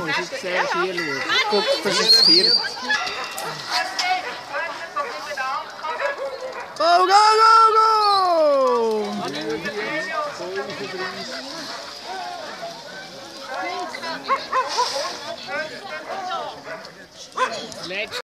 musst jetzt zuerst hier schauen. Guck, das ist das Vierte. Go, go, go, go!